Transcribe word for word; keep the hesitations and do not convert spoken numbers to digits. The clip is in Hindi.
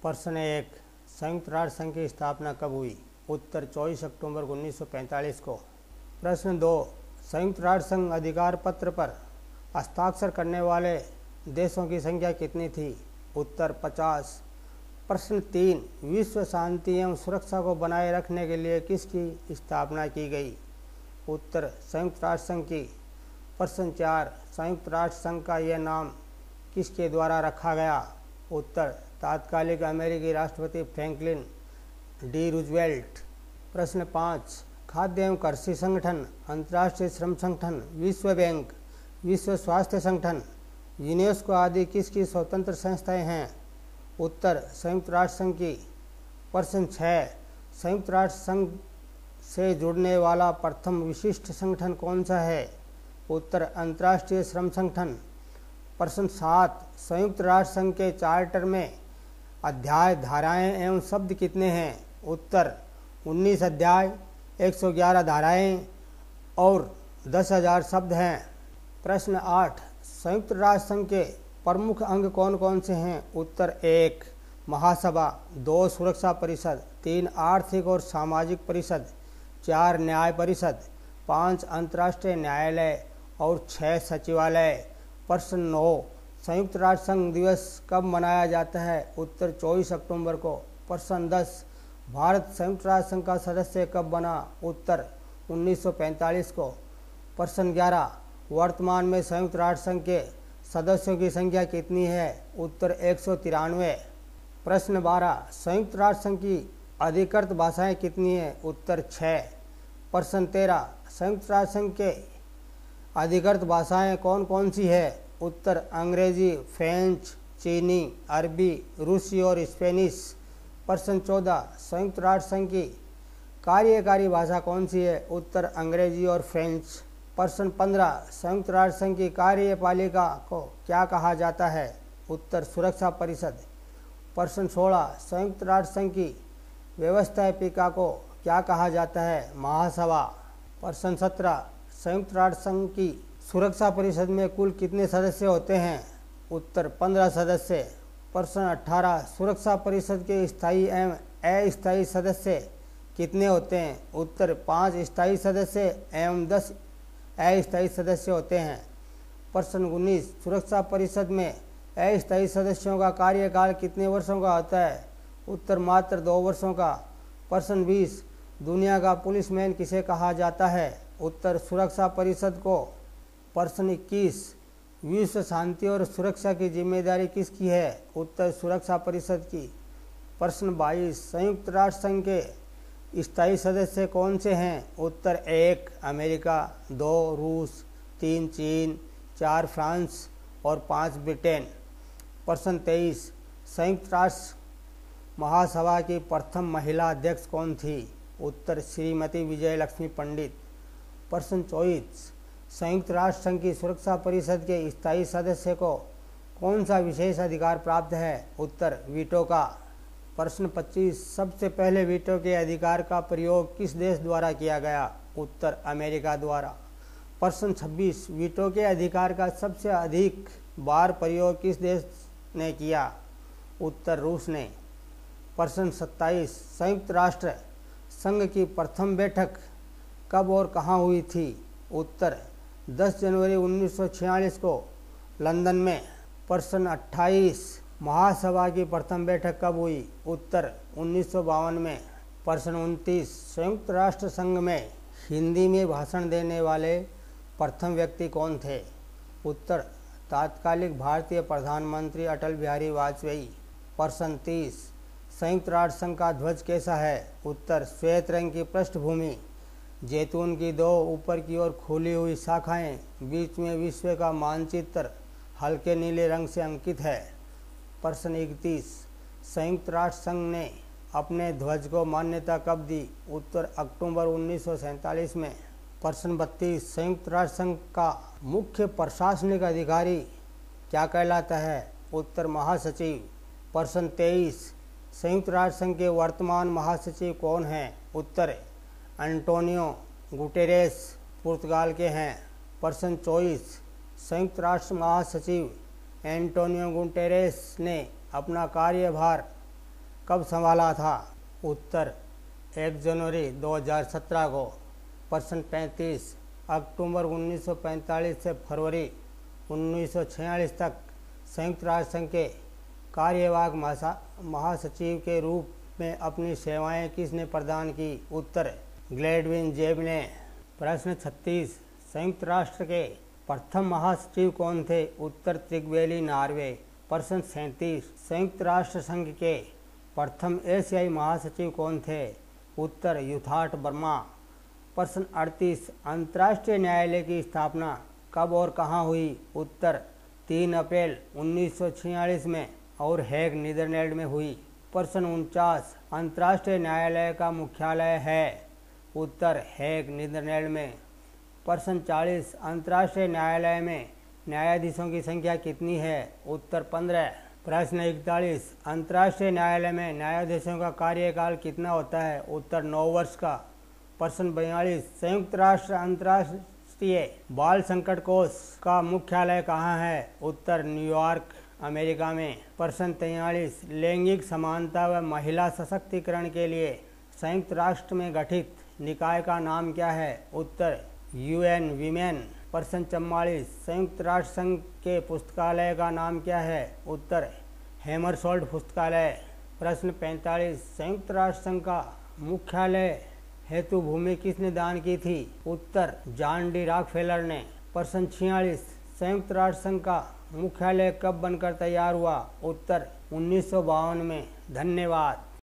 प्रश्न एक, संयुक्त राष्ट्र संघ की स्थापना कब हुई? उत्तर चौबीस अक्टूबर उन्नीस सौ पैंतालीस को। प्रश्न दो, संयुक्त राष्ट्र संघ अधिकार पत्र पर हस्ताक्षर करने वाले देशों की संख्या कितनी थी? उत्तर पचास। प्रश्न तीन, विश्व शांति एवं सुरक्षा को बनाए रखने के लिए किसकी स्थापना की गई? उत्तर संयुक्त राष्ट्र संघ की। प्रश्न चार, संयुक्त राष्ट्र संघ का यह नाम किसके द्वारा रखा गया? उत्तर तात्कालिक अमेरिकी राष्ट्रपति फ्रैंकलिन डी रूजवेल्ट। प्रश्न पाँच, खाद्य एवं कृषि संगठन, अंतर्राष्ट्रीय श्रम संगठन, विश्व बैंक, विश्व स्वास्थ्य संगठन, यूनेस्को आदि किसकी स्वतंत्र संस्थाएं हैं? उत्तर संयुक्त राष्ट्र संघ की। प्रश्न छः, संयुक्त राष्ट्र संघ से जुड़ने वाला प्रथम विशिष्ट संगठन कौन सा है? उत्तर अंतर्राष्ट्रीय श्रम संगठन। प्रश्न सात, संयुक्त राष्ट्र संघ के चार्टर में अध्याय, धाराएं एवं शब्द कितने हैं? उत्तर उन्नीस अध्याय, एक सौ ग्यारह धाराएं और दस हजार शब्द हैं। प्रश्न आठ, संयुक्त राष्ट्र संघ के प्रमुख अंग कौन कौन से हैं? उत्तर एक महासभा, दो सुरक्षा परिषद, तीन आर्थिक और सामाजिक परिषद, चार न्याय परिषद, पाँच अंतर्राष्ट्रीय न्यायालय और छः सचिवालय। प्रश्न नौ, संयुक्त राष्ट्र संघ दिवस कब मनाया जाता है? उत्तर चौबीस अक्टूबर को। प्रश्न दस, भारत संयुक्त राष्ट्र संघ का सदस्य कब बना? उत्तर उन्नीस सौ पैंतालीस को। प्रश्न ग्यारह, वर्तमान में संयुक्त राष्ट्र संघ के सदस्यों की संख्या कितनी है? उत्तर एक सौ तिरानवे। प्रश्न बारह, संयुक्त राष्ट्र संघ की अधिकृत भाषाएं कितनी हैं? उत्तर छः। प्रश्न तेरह, संयुक्त राष्ट्र संघ के अधिकृत भाषाएं कौन कौन सी है? उत्तर अंग्रेजी, फ्रेंच, चीनी, अरबी, रूसी और स्पेनिश। प्रश्न चौदह, संयुक्त राष्ट्र संघ की कार्यकारी भाषा कौन सी है? उत्तर अंग्रेजी और फ्रेंच। प्रश्न पंद्रह, संयुक्त राष्ट्र संघ की कार्यपालिका को क्या कहा जाता है? उत्तर सुरक्षा परिषद। प्रश्न सोलह, संयुक्त राष्ट्र संघ की व्यवस्थापिका को क्या कहा जाता है? महासभा। प्रश्न सत्रह, संयुक्त राष्ट्र संघ की सुरक्षा परिषद में कुल कितने सदस्य होते हैं? उत्तर पंद्रह सदस्य। प्रश्न अठारह, सुरक्षा परिषद के स्थायी एवं अस्थायी सदस्य कितने होते हैं? उत्तर पाँच स्थायी सदस्य एवं दस अस्थायी सदस्य होते हैं। प्रश्न उन्नीस, सुरक्षा परिषद में अस्थायी सदस्यों का कार्यकाल कितने वर्षों का होता है? उत्तर मात्र दो वर्षों का। प्रश्न बीस, दुनिया का पुलिसमैन किसे कहा जाता है? उत्तर सुरक्षा परिषद को। प्रश्न इक्कीस, विश्व शांति और सुरक्षा की जिम्मेदारी किसकी है? उत्तर सुरक्षा परिषद की। प्रश्न बाईस, संयुक्त राष्ट्र संघ के स्थायी सदस्य कौन से हैं? उत्तर एक अमेरिका, दो रूस, तीन चीन, चार फ्रांस और पाँच ब्रिटेन। प्रश्न तेईस, संयुक्त राष्ट्र महासभा की प्रथम महिला अध्यक्ष कौन थी? उत्तर श्रीमती विजय लक्ष्मी पंडित। प्रश्न चौबीस, संयुक्त राष्ट्र संघ की सुरक्षा परिषद के स्थायी सदस्य को कौन सा विशेष अधिकार प्राप्त है? उत्तर वीटो का। प्रश्न पच्चीस, सबसे पहले वीटो के अधिकार का प्रयोग किस देश द्वारा किया गया? उत्तर अमेरिका द्वारा। प्रश्न छब्बीस, वीटो के अधिकार का सबसे अधिक बार प्रयोग किस देश ने किया? उत्तर रूस ने। प्रश्न सत्ताईस, संयुक्त राष्ट्र संघ की प्रथम बैठक कब और कहाँ हुई थी? उत्तर दस जनवरी उन्नीस सौ छियालीस को लंदन में। प्रश्न अट्ठाईस, महासभा की प्रथम बैठक कब हुई? उत्तर उन्नीस सौ बावन में। प्रश्न उनतीस, संयुक्त राष्ट्र संघ में हिंदी में भाषण देने वाले प्रथम व्यक्ति कौन थे? उत्तर तात्कालिक भारतीय प्रधानमंत्री अटल बिहारी वाजपेयी। प्रश्न तीस, संयुक्त राष्ट्र संघ का ध्वज कैसा है? उत्तर श्वेत रंग की पृष्ठभूमि, जैतून की दो ऊपर की ओर खुली हुई शाखाएं, बीच में विश्व का मानचित्र हल्के नीले रंग से अंकित है। प्रश्न इकतीस, संयुक्त राष्ट्र संघ ने अपने ध्वज को मान्यता कब दी? उत्तर अक्टूबर उन्नीस सौ सैंतालीस में। प्रश्न बत्तीस, संयुक्त राष्ट्र संघ का मुख्य प्रशासनिक अधिकारी क्या कहलाता है? उत्तर महासचिव। प्रश्न तेईस, संयुक्त राष्ट्र संघ के वर्तमान महासचिव कौन हैं? उत्तर एंटोनियो गुटेरेस पुर्तगाल के हैं। प्रश्न चौबीस, संयुक्त राष्ट्र महासचिव एंटोनियो गुटेरेस ने अपना कार्यभार कब संभाला था? उत्तर एक जनवरी दो हज़ार सत्रह को। प्रश्न पैंतीस, अक्टूबर उन्नीस सौ पैंतालीस से फरवरी उन्नीस सौ छियालीस तक संयुक्त राष्ट्र संघ के कार्यवाहक महासचिव के रूप में अपनी सेवाएं किसने प्रदान की? उत्तर ग्लैडविन ज़ेब ने। प्रश्न छत्तीस, संयुक्त राष्ट्र के प्रथम महासचिव कौन थे? उत्तर त्रिगवेली नार्वे। प्रश्न सैंतीस, संयुक्त राष्ट्र संघ के प्रथम एशियाई महासचिव कौन थे? उत्तर युथार्ट वर्मा। प्रश्न अड़तीस, अंतर्राष्ट्रीय न्यायालय की स्थापना कब और कहाँ हुई? उत्तर तीन अप्रैल उन्नीस सौ छियालीस में और हेग नीदरलैंड में हुई। प्रश्न उनचास, अंतर्राष्ट्रीय न्यायालय का मुख्यालय है? उत्तर हेग नीदरलैंड में। प्रश्न चालीस, अंतर्राष्ट्रीय न्यायालय में न्यायाधीशों की संख्या कितनी है? उत्तर पंद्रह। प्रश्न इकतालीस, अंतर्राष्ट्रीय न्यायालय में न्यायाधीशों का कार्यकाल कितना होता है? उत्तर नौ वर्ष का। प्रश्न बयालीस, संयुक्त राष्ट्र अंतर्राष्ट्रीय बाल संकट कोष का मुख्यालय कहाँ है? उत्तर न्यूयॉर्क, अमेरिका में। प्रश्न तैंतालीस, लैंगिक समानता व महिला सशक्तिकरण के लिए संयुक्त राष्ट्र में गठित निकाय का नाम क्या है? उत्तर यूएन वीमेन। प्रश्न चौवालीस, संयुक्त राष्ट्र संघ के पुस्तकालय का नाम क्या है? उत्तर हैमरशोल्ड पुस्तकालय। प्रश्न पैंतालीस, संयुक्त राष्ट्र संघ का मुख्यालय हेतु भूमि किसने दान की थी? उत्तर जॉन डी रॉकफेलर ने। प्रश्न छियालीस, संयुक्त राष्ट्र संघ का मुख्यालय कब बनकर तैयार हुआ? उत्तर उन्नीस सौ बावन में। धन्यवाद।